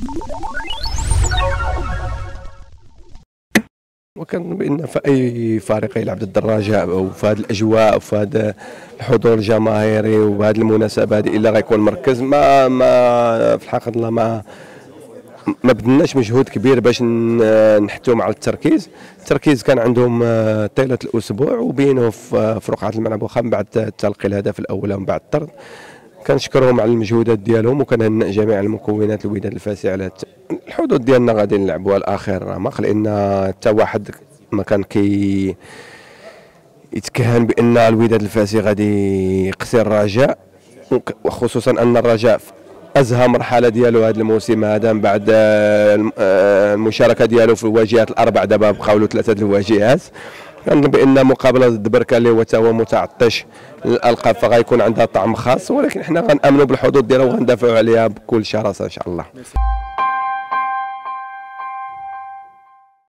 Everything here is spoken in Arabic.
وكان بان في اي فريق يلعب ضد الرجاء او في هذه الاجواء وفي هذا الحضور الجماهيري وبهذه المناسبه هذه الا غيكون مركز في الحقيقه الله ما بدلناش مجهود كبير باش نحتوم على التركيز كان عندهم طيله الاسبوع وبينه في رقعه الملعب واخا من بعد تلقي الهدف الاول ومن بعد الطرد. كنشكرهم على المجهودات ديالهم وكنهنئ جميع المكونات الوداد الفاسي على الحدود ديالنا غادي نلعبوها الاخير رمق، لان حتى واحد ما كان يتكهن بان الوداد الفاسي غادي يقصي الرجاء، وخصوصا ان الرجاء ازهى مرحله ديالو هذا الموسم هذا من بعد المشاركه ديالو في الواجهات الاربع، دابا بقاو له 3 الواجهات. كنظن بان مقابله ضد بركه اللي هو تا هو متعطش للالقاب فغيكون عندها طعم خاص، ولكن حنا غنامنوا بالحظوظ ديالها وغندافعوا عليها بكل شراسه ان شاء الله.